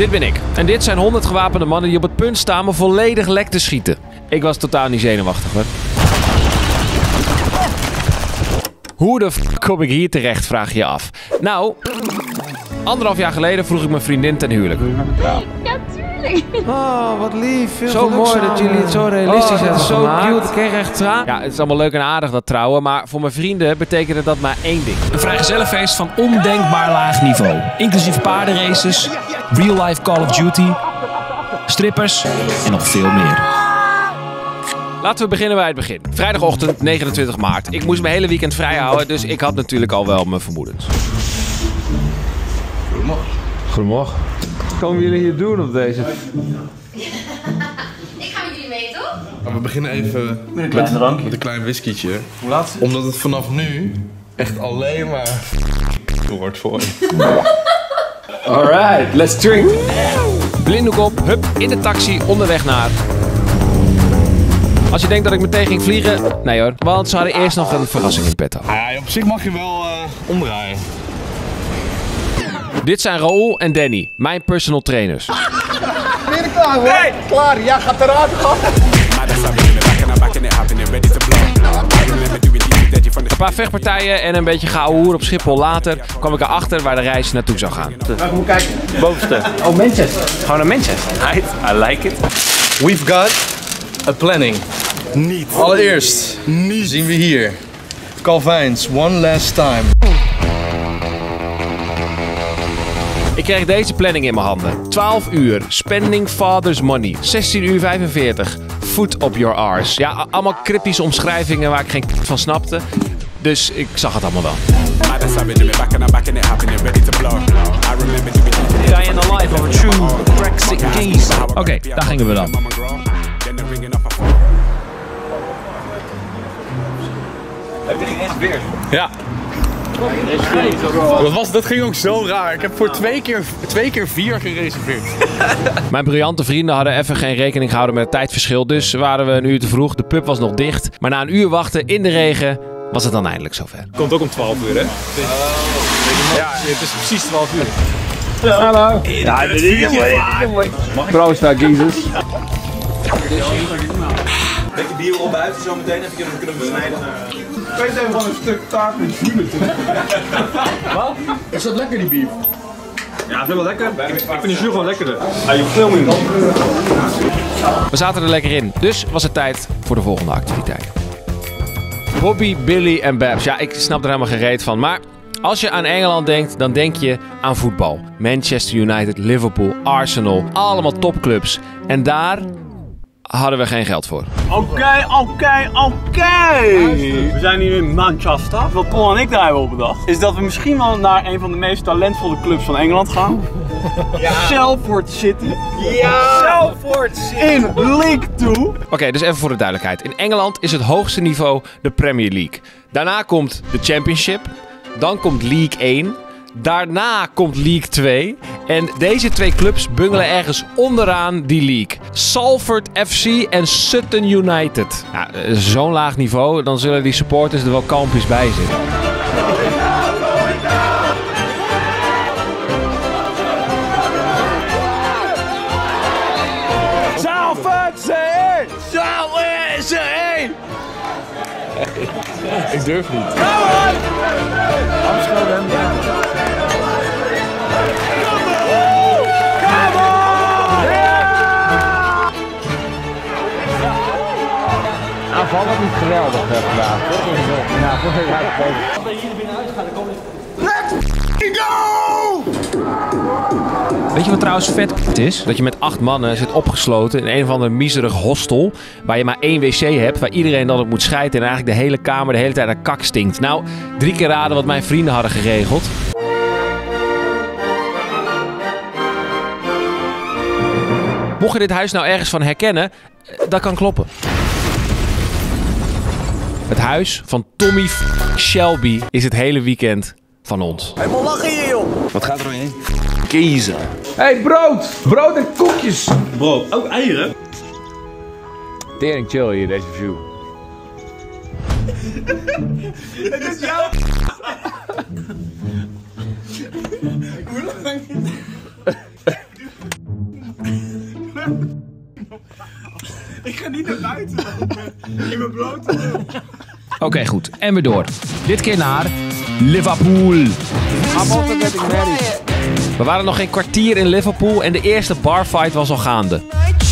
Dit ben ik. En dit zijn 100 gewapende mannen die op het punt staan me volledig lek te schieten. Ik was totaal niet zenuwachtig hoor. Hoe de f*** kom ik hier terecht, vraag je je af. Nou, 1,5 jaar geleden vroeg ik mijn vriendin ten huwelijk. Ja, tuurlijk. Oh, wat lief. Veel Zo mooi samen. dat jullie het zo realistisch hebben zo gemaakt. cute. Ik kreeg echt traan. Ja, het is allemaal leuk en aardig dat trouwen, maar voor mijn vrienden betekende dat maar één ding. Een vrijgezellenfeest van ondenkbaar laag niveau. Inclusief paardenraces, real-life Call of Duty, strippers en nog veel meer. Laten we beginnen bij het begin. Vrijdagochtend, 29 maart. Ik moest mijn hele weekend vrij houden, dus ik had natuurlijk al wel mijn vermoedens. Goedemorgen. Wat komen jullie hier doen op deze? Ik ga met jullie mee, toch? We beginnen even met een klein whiskietje. Hoe laat is het? Omdat het vanaf nu echt alleen maar wordt voor je. Alright, let's drink. Blinddoek op, hup, in de taxi, onderweg naar... Als je denkt dat ik meteen ging vliegen, nee hoor. Want ze hadden eerst nog een verrassing in petto. Ja, op zich mag je wel omdraaien. Dit zijn Raoul en Danny, mijn personal trainers. Ben je er klaar voor? Nee, klaar. Ja, gaat eruit, gast. Een paar vechtpartijen en een beetje geouwehoer op Schiphol later kwam ik erachter waar de reis naartoe zou gaan. Waar moet kijken? Bovenste. Oh, Manchester. Gewoon naar Manchester. Right, I like it. We've got a planning. Niet. Allereerst zien we hier Calvijns One Last Time. Ik kreeg deze planning in mijn handen. 12 uur, spending father's money. 16 uur 45, foot up your arse. Ja, allemaal cryptische omschrijvingen waar ik geen van snapte. Dus ik zag het allemaal wel. Diana Live over True Brexit Keys. Oké, daar gingen we dan. Heb je gereserveerd? Ja. Dat ging ook zo raar. Ik heb voor twee keer 4 gereserveerd. Mijn briljante vrienden hadden even geen rekening gehouden met het tijdverschil. Dus waren we een uur te vroeg. De pub was nog dicht. Maar na een uur wachten in de regen was het dan eindelijk zover. Komt ook om 12 uur, hè? Ja, het is precies 12 uur. Hallo. Ja, dit is mooi. Proost naar Jesus. Beetje bier op buiten zo meteen. Even kunnen we snijden. Ik weet even van een stuk taart met vuur. Wat? Is dat lekker die bier? Ja, ik vind wel lekker. Ik vind die zuur wel lekkerder. Ah, je filmt niet. We zaten er lekker in. Dus was het tijd voor de volgende activiteit. Bobby, Billy en Babs. Ja, ik snap er helemaal geen reet van. Maar als je aan Engeland denkt, dan denk je aan voetbal. Manchester United, Liverpool, Arsenal. Allemaal topclubs. En daar hadden we geen geld voor. Oké. We zijn hier in Manchester. Wat Paul en ik daar hebben op bedacht, is dat we misschien wel naar een van de meest talentvolle clubs van Engeland gaan. Ja. Salford City. Ja! Salford City! In League 2. Oké, dus even voor de duidelijkheid. In Engeland is het hoogste niveau de Premier League. Daarna komt de Championship. Dan komt League 1. Daarna komt League 2. En deze 2 clubs bungelen ergens onderaan die league. Salford FC en Sutton United. Ja, zo'n laag niveau, dan zullen die supporters er wel kalmpjes bij zitten. Salford City! Salford City! Ik durf niet. Aanvallen niet geweldig vandaag. Ja, voor Weet je wat trouwens vet is? Dat je met 8 mannen zit opgesloten in een of ander miserig hostel. Waar je maar 1 wc hebt, waar iedereen dan op moet schijten. En eigenlijk de hele kamer de hele tijd naar kak stinkt. Nou, 3 keer raden wat mijn vrienden hadden geregeld. Mocht je dit huis nou ergens van herkennen, dat kan kloppen. Het huis van Tommy Shelby is het hele weekend van ons. Helemaal lachen hier, joh. Wat gaat er doorheen? Kiezen. Hey, brood! Brood en koekjes! Brood. Ook eieren? Tering chill hier, deze view. Het is jouw... Hoe lang? niet naar buiten. In mijn blote. Oké, goed. En weer door. Dit keer naar Liverpool. We waren nog geen kwartier in Liverpool en de eerste barfight was al gaande.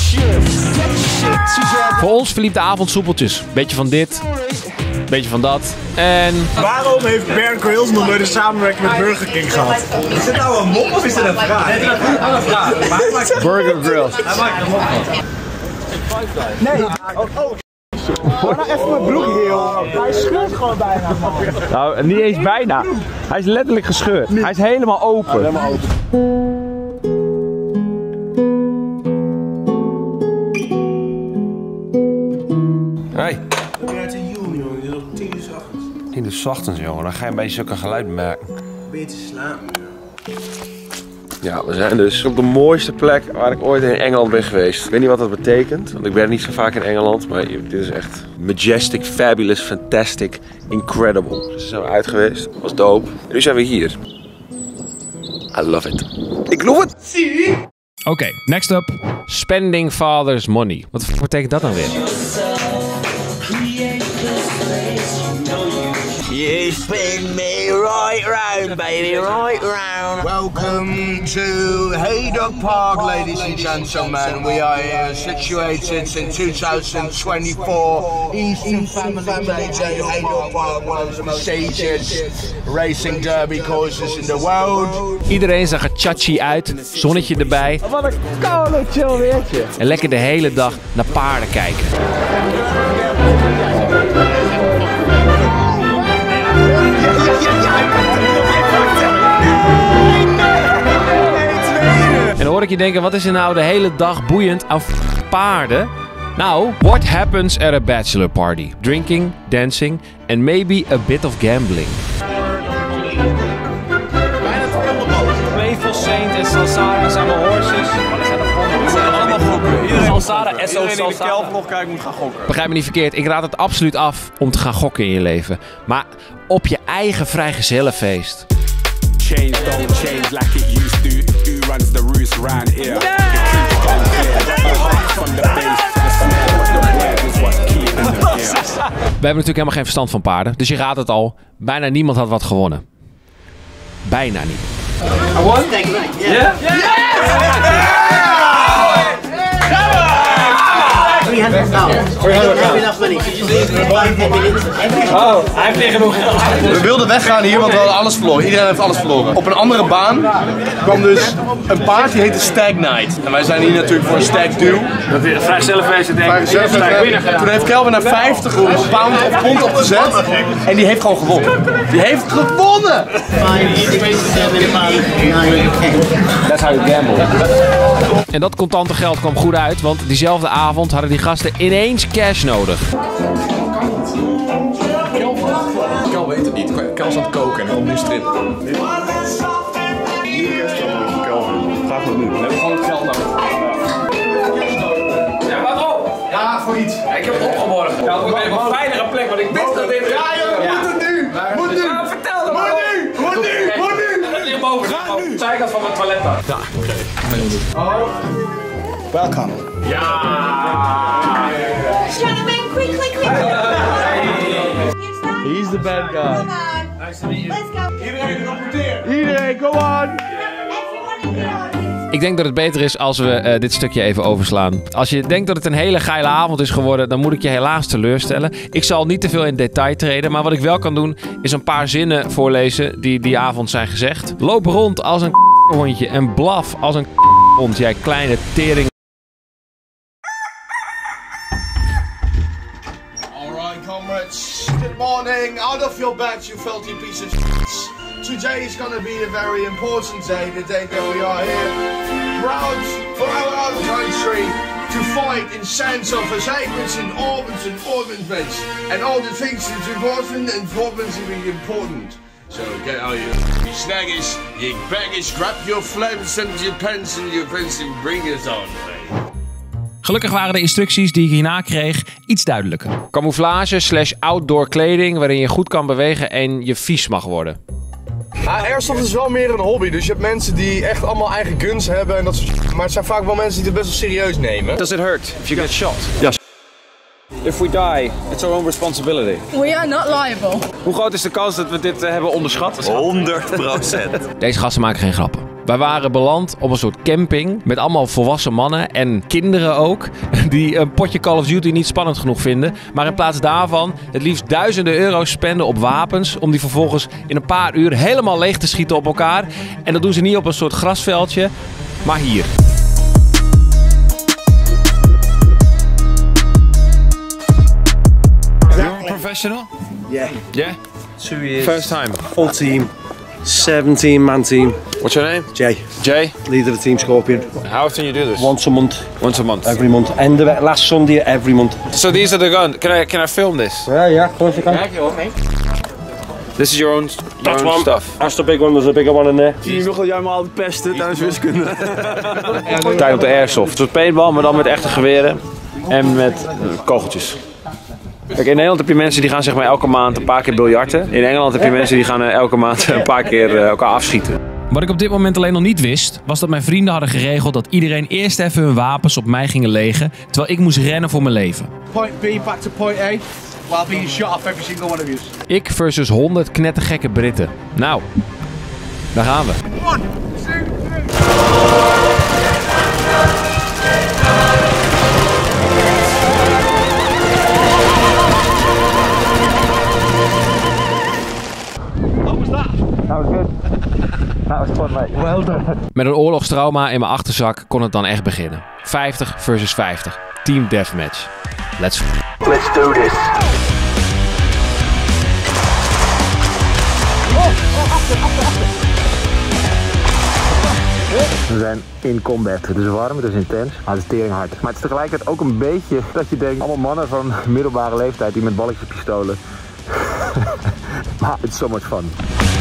Voor ons verliep de avond soepeltjes. Beetje van dit, beetje van dat. En... Waarom heeft Bear Grylls nog nooit een samenwerking met Burger King gehad? Is dit nou een mop of is dit een vraag? Nee, dat is een vraag. Burger Grylls. Hij maakt een mop van. Nee. Oh, nou even mijn broek heel. Hij scheurt gewoon bijna, man. Nou, niet eens bijna. Hij is letterlijk gescheurd. Hij is helemaal open. Helemaal open. Hey. Ben je uit de joel, jongen? Je is op 10 uur 's ochtends. 10 uur 's ochtends, jongen. Dan ga je een beetje zulke geluid merken. Ben je te slapen, Ja, we zijn dus op de mooiste plek waar ik ooit in Engeland ben geweest. Ik weet niet wat dat betekent, want ik ben niet zo vaak in Engeland. Maar dit is echt majestic, fabulous, fantastic, incredible. Dus we zijn uit geweest. Dat was dope. En nu zijn we hier. I love it. Ik love it! Oké, next up. Spending father's money. Wat betekent dat dan weer? You spin me right round, baby, right round. Welcome to Haydock Park, ladies and gentlemen. We are here situated in 2024. Eastern Family JJ Haydock Park, one of the most prestigious racing derby courses in the world. Iedereen zag er chachi uit, zonnetje erbij. Wat een koude chill weertje. En lekker de hele dag naar paarden kijken. En dan hoor ik je denken, wat is er nou de hele dag boeiend aan paarden? Nou, what happens at a bachelor party? Drinking, dancing and maybe a bit of gambling. Playful Saint en Salsara zijn de horses. Maar zijn allemaal gokken. Iedereen Salsara, SO in de kelvlog kijkt moet gaan gokken. Begrijp me niet verkeerd, ik raad het absoluut af om te gaan gokken in je leven. Maar op je eigen vrijgezellenfeest. Change don't change like it used to. Who runs the roost round here? We hebben natuurlijk helemaal geen verstand van paarden, dus je raadt het al. Bijna niemand had wat gewonnen. Bijna niet. I won? Yeah? 300,000. Oh, hij heeft weer genoeg geld. We wilden weggaan hier, want we hadden alles verloren. Iedereen heeft alles verloren. Op een andere baan kwam dus een paard die heette Stag Night. En wij zijn hier natuurlijk voor een Stag Do. Dat is vrijgezellenfeest, denk ik. Toen heeft Kelvin naar 50 pound of pond opgezet. En die heeft gewoon gewonnen. Die heeft gewonnen! That's how you gamble. En dat contante geld kwam goed uit, want diezelfde avond hadden die gasten ineens cash nodig. Kel weet het niet. Kel is aan het koken en er komt nu strip. Vraag me nu. We hebben gewoon het geld nodig. Ja, waarom? Ja, voor iets. Ik heb het opgeborgen. Ja, op een veilige plek, want ik wist dat dit... Ja, je moet het nu! Moet nu! Vertel dat Moet nu! Moet nu! Moet nu! Het ligt boven. Ga nu! Zijkant van mijn toilet dan. Ja, Welcome. He's the bad guy. Iedereen rapporteer! Iedereen, go on! Ik denk dat het beter is als we dit stukje even overslaan. Als je denkt dat het een hele geile avond is geworden, dan moet ik je helaas teleurstellen. Ik zal niet te veel in detail treden, maar wat ik wel kan doen, is een paar zinnen voorlezen die avond zijn gezegd. Loop rond als een hondje en blaf als een hond, jij kleine tering. Alright, comrades. Good morning. Out of your beds, you filthy piece of shit. Today is gonna be a very important day, the day that we are here. Proud for our own country to fight in sense of assignments and ordinance and all the things that's important and problems are really important. So get out your snaggies, your baggies, grab your flames and your pens and your pens and bring us on. Gelukkig waren de instructies die ik hierna kreeg iets duidelijker. Camouflage / outdoor kleding waarin je goed kan bewegen en je vies mag worden. Airsoft is wel meer een hobby, dus je hebt mensen die echt allemaal eigen guns hebben en dat soort shit. Maar het zijn vaak wel mensen die het best wel serieus nemen. Does it hurt if you get shot? Ja, If we die, it's our own responsibility. We are not liable. Hoe groot is de kans dat we dit hebben onderschat? 100%. Deze gasten maken geen grappen. Wij waren beland op een soort camping met allemaal volwassen mannen en kinderen ook, die een potje Call of Duty niet spannend genoeg vinden, maar in plaats daarvan het liefst duizenden euro's spenden op wapens om die vervolgens in een paar uur helemaal leeg te schieten op elkaar. En dat doen ze niet op een soort grasveldje, maar hier. Professional? Yeah. Yeah? 2 years. First time? Full team. 17-man team. What's your name? Jay. Jay? Leader of the team Scorpion. How often you do this? Once a month. Once a month? Every month. End of it, last Sunday every month. So these are the guns. Can I film this? Yeah, of course you can. This is your own stuff. That's the big one, there's a bigger one in there. Zie je nog dat jij me altijd pesten tijdens wiskunde? Tijd op de airsoft. Een soort paintball, maar dan met echte geweren en met kogeltjes. Kijk, in Nederland heb je mensen die gaan zeg maar elke maand een paar keer biljarten. In Engeland heb je mensen die gaan elke maand een paar keer elkaar afschieten. Wat ik op dit moment alleen nog niet wist, was dat mijn vrienden hadden geregeld dat iedereen eerst even hun wapens op mij gingen legen, terwijl ik moest rennen voor mijn leven. Point B back to point A, while being shot off every single one of you. Ik versus 100 knettergekke Britten. Nou, daar gaan we. 1, 2, 3. Met een oorlogstrauma in mijn achterzak kon het dan echt beginnen. 50 versus 50. Team Deathmatch. Let's do this. We zijn in combat. Het is warm, het is intens, maar het is teringhard. Maar het is tegelijkertijd ook een beetje dat je denkt, allemaal mannen van middelbare leeftijd die met balletjes pistolen. Maar it's so much fun.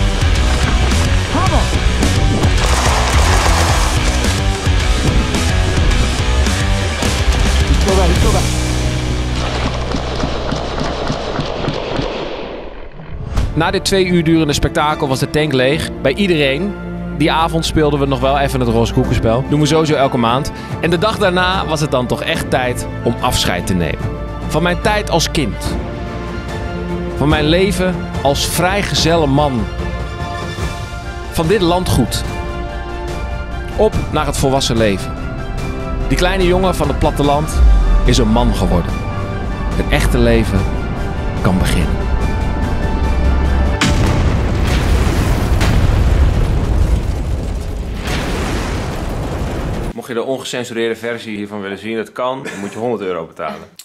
Na dit 2 uur durende spektakel was de tank leeg. Bij iedereen. Die avond speelden we nog wel even het roze koekenspel. Doen we sowieso elke maand. En de dag daarna was het dan toch echt tijd om afscheid te nemen. Van mijn tijd als kind. Van mijn leven als vrijgezelle man. Van dit landgoed. Op naar het volwassen leven. Die kleine jongen van het platteland is een man geworden. Het echte leven kan beginnen. Mocht je de ongecensureerde versie hiervan willen zien, dat kan. Dan moet je €100 betalen.